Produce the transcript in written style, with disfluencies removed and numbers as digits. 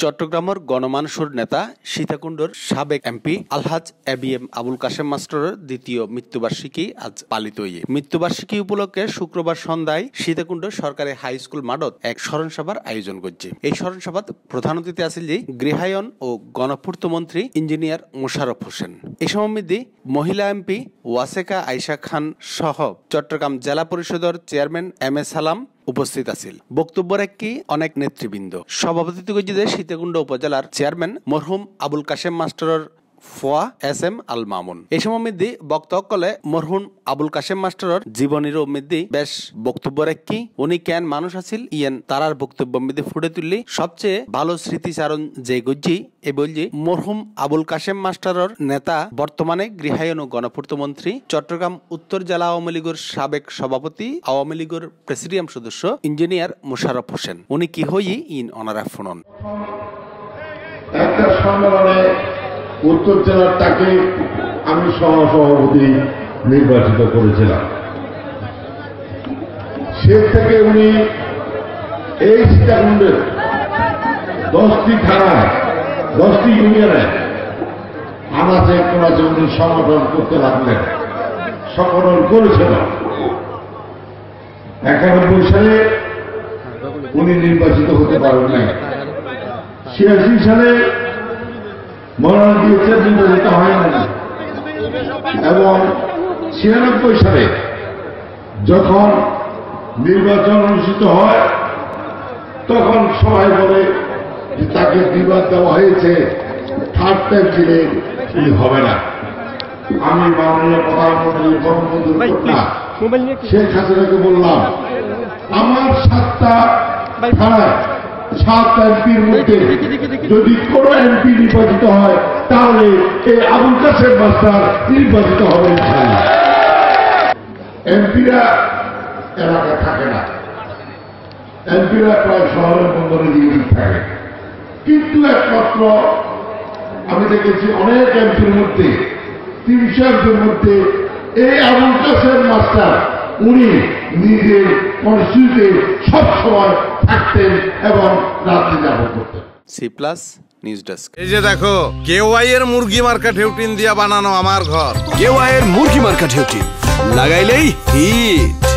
চট্টগ্রামের গণমানুষের নেতা সীতাকুণ্ডর সাবেক এমপি আলহাজ এবিএম আবুল কাশেম মাস্টারের দ্বিতীয় মৃত্যুবার্ষিকী আজ পালিত হয়ে মৃত্যুবার্ষিকী উপলক্ষে শুক্রবার সন্ধ্যায় সীতাকুণ্ড সরকারি হাই স্কুল মাঠত এক স্মরণ সভার আয়োজন করছে। এই স্মরণ সভাত প্রধান অতিথি আছেন যে গৃহায়ন ও গণপূর্ত মন্ত্রী ইঞ্জিনিয়ার মোশাররফ হোসেন। এই সময় মহিলা এমপি ওয়াসেকা আয়েশা খান সহ চট্টগ্রাম জেলা পরিষদের চেয়ারম্যান এম এ সালাম উপস্থিত আছেন। বক্তব্য রাখি অনেক নেতৃবৃন্দ। সভাপতিত্ব করছে সীতাকুণ্ড উপজেলার চেয়ারম্যান মরহুম আবুল কাশেম মাস্টারের ফোয়া এস এম আল মামুন। এই সময় বক্তব্য কলে মরহুম আবুল কাশেম মাস্টারের জীবনীর বেশ বক্তব্য রাখি উনি কেন মানুষ আছিল ইয়েন তারার বক্তব্য ফুটে তুললি সবচেয়ে ভালো স্মৃতিচারণ যে গজ্জি এ বলছি মরহুম আবুল কাশেম মাস্টারের নেতা বর্তমানে গৃহায়ন ও গণপূর্ত মন্ত্রী চট্টগ্রাম উত্তর জেলা আওয়ামী লীগের সাবেক সভাপতি আওয়ামী লীগের প্রেসিডিয়াম সদস্য ইঞ্জিনিয়ার মোশাররফ হোসেন। উনি কি হই ইন অনারা ফোনন একটা সম্মেলনে উত্তর জেলার তাকে আমি সহসভাপতি নির্বাচিত করেছিলাম। সে থেকে উনি এই সীতাকুণ্ডের 10টি থানায় 10টি ইউনিয়নে আনাচে কোনাচে উনি সংগঠন করতে লাগলেন, সংগঠন করেছিল। 91 সালে উনি নির্বাচিত হতে পারেন নাই। 86 সালে মনোনয়ন দিয়েছে, নির্বাচিত হয় না। এবং 96 সালে যখন নির্বাচন অনুষ্ঠিত হয় তখন সবাই বলে যে তাকে বিবাদ দেওয়া হয়েছে, থার্ড টাইম ছিলেন উনি হবে না। আমি মাননীয় প্রধানমন্ত্রী বঙ্গবন্ধুর কন্যা শেখ হাসিনাকে বললাম, আমার 7টা থানায় 7 এমপির মধ্যে যদি কোন এমপি নির্বাচিত হয় তাহলে এই আবুল কাশেম মাস্টার নির্বাচিত হবে। এমপিরা এলাকায় থাকে না, এমপিরা প্রায় শহরের বন্দরে দিয়ে থাকে। কিন্তু একমাত্র আমি দেখেছি অনেক এমপির মধ্যে 300 এমপির মধ্যে এই আবুল কাশেম মাস্টার উনি নিজের কনস্টিটিউতে সবসময় থাকতেন এবং রাত্রি যাপন করতেন। C+ news desk. এই যে দেখো কেওয়াই এর মুরগি মার্কা ঢেউটিন দিয়া বানানো আমার ঘর। কেওয়াই এর মুরগি মার্কা ঢেউটিন লাগাইলেই হিট।